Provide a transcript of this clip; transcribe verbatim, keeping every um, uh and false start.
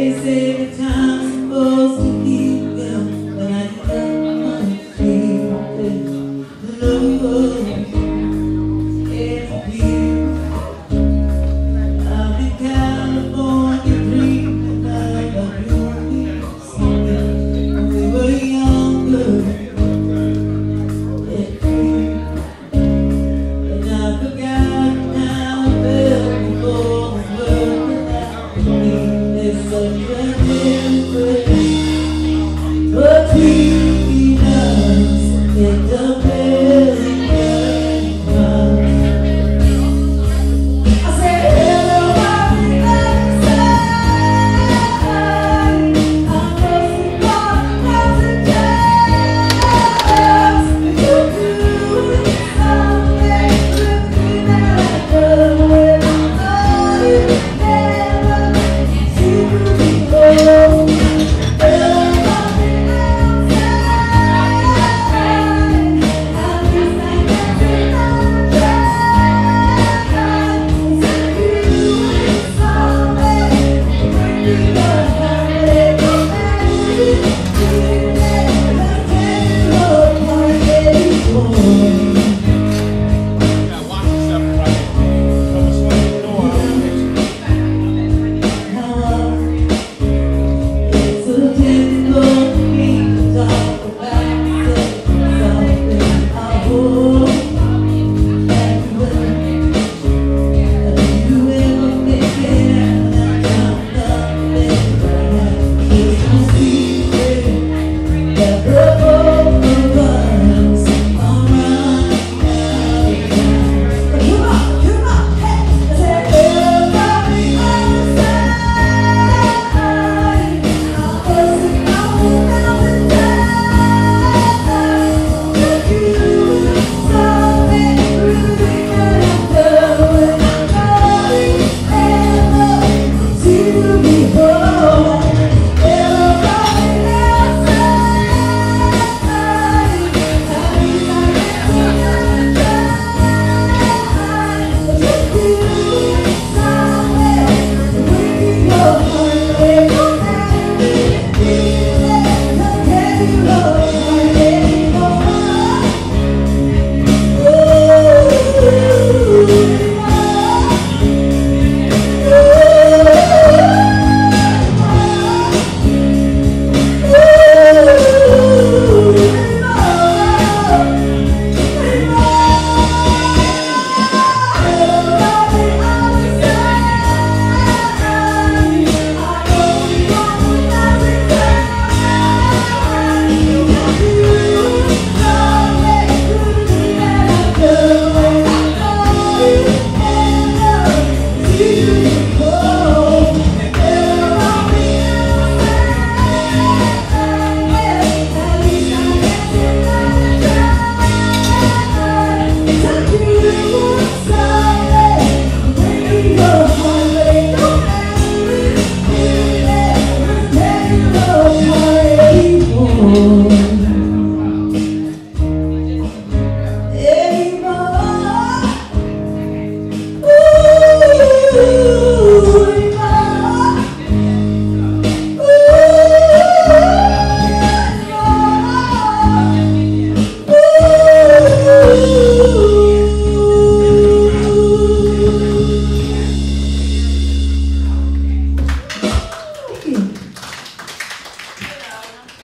say the time's supposed to keep them, but I can't feel it. The love is beautiful. I'm in California dreaming of a beauty singing when we were younger and free. And I forgot how it felt before the world without me. There's such a difference between us and the